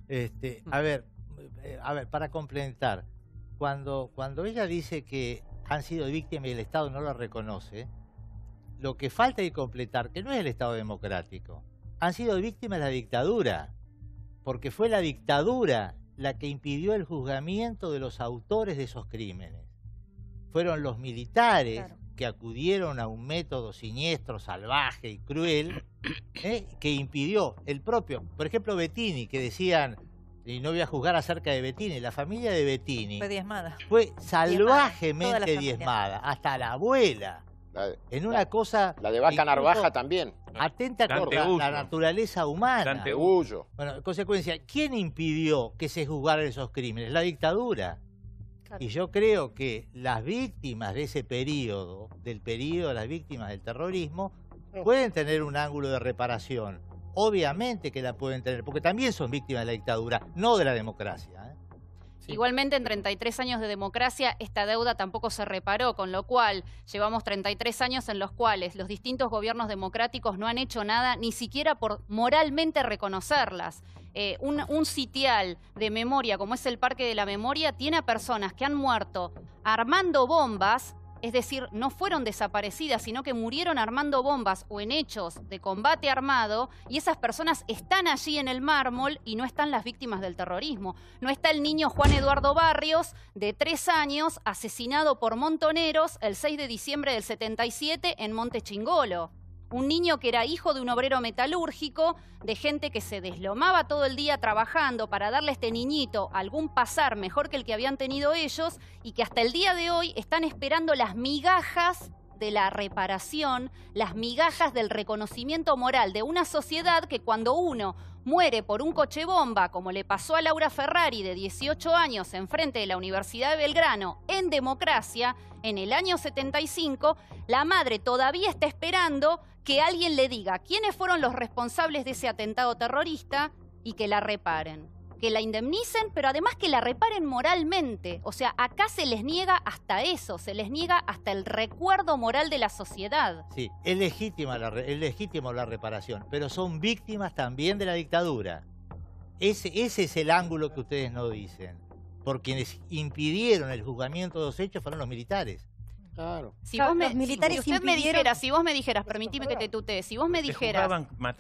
A ver, para complementar, cuando ella dice que han sido víctimas y el Estado no lo reconoce, lo que falta es completar, que no es el Estado democrático, han sido víctimas de la dictadura, porque fue la dictadura la que impidió el juzgamiento de los autores de esos crímenes. Fueron los militares que acudieron a un método siniestro, salvaje y cruel, que impidió el propio, por ejemplo, Bettini, que decían, y no voy a juzgar acerca de Bettini, la familia de Bettini fue diezmada. Fue salvajemente diezmada, hasta la abuela. En una cosa... La de Vaca Narvaja también. Atenta contra la naturaleza humana. Bueno, en consecuencia, ¿quién impidió que se juzgaran esos crímenes? La dictadura. Claro. Y yo creo que las víctimas de ese periodo, de las víctimas del terrorismo, pueden tener un ángulo de reparación. Obviamente que la pueden tener, porque también son víctimas de la dictadura, no de la democracia. Sí. Igualmente, en 33 años de democracia, esta deuda tampoco se reparó, con lo cual llevamos 33 años en los cuales los distintos gobiernos democráticos no han hecho nada, ni siquiera por moralmente reconocerlas. Un sitial de memoria, como es el Parque de la Memoria, tiene a personas que han muerto armando bombas. Es decir, no fueron desaparecidas, sino que murieron armando bombas o en hechos de combate armado, y esas personas están allí en el mármol y no están las víctimas del terrorismo. No está el niño Juan Eduardo Barrios, de 3 años, asesinado por montoneros el 6 de diciembre del 77 en Monte Chingolo. Un niño que era hijo de un obrero metalúrgico, de gente que se deslomaba todo el día trabajando para darle a este niñito algún pasar mejor que el que habían tenido ellos, y que hasta el día de hoy están esperando las migajas de la reparación, las migajas del reconocimiento moral de una sociedad que cuando uno muere por un coche bomba, como le pasó a Laura Ferrari, de 18 años, enfrente de la Universidad de Belgrano, en democracia, en el año 75, la madre todavía está esperando que alguien le diga quiénes fueron los responsables de ese atentado terrorista y que la reparen. Que la indemnicen, pero además que la reparen moralmente. O sea, acá se les niega hasta eso, se les niega hasta el recuerdo moral de la sociedad. Sí, es legítimo la reparación, pero son víctimas también de la dictadura. Ese es el ángulo que ustedes no dicen. Por quienes impidieron el juzgamiento de los hechos fueron los militares. Claro. Si vos me dijeras, permitime que te tutee, si vos me dijeras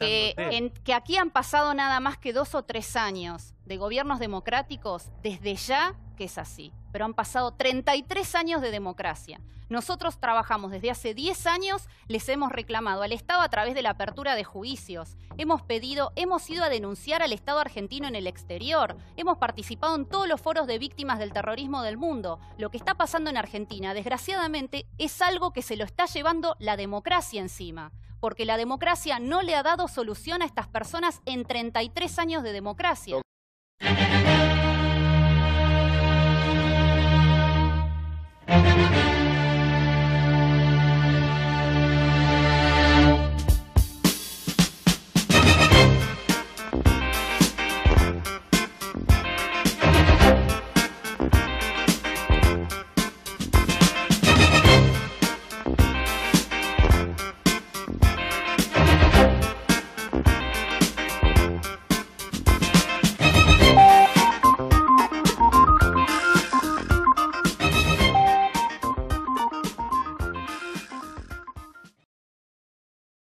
que aquí han pasado nada más que 2 o 3 años de gobiernos democráticos, desde ya que es así. Pero han pasado 33 años de democracia. Nosotros trabajamos desde hace 10 años, les hemos reclamado al Estado a través de la apertura de juicios. Hemos ido a denunciar al Estado argentino en el exterior. Hemos participado en todos los foros de víctimas del terrorismo del mundo. Lo que está pasando en Argentina, desgraciadamente, es algo que se lo está llevando la democracia encima. Porque la democracia no le ha dado solución a estas personas en 33 años de democracia. Okay.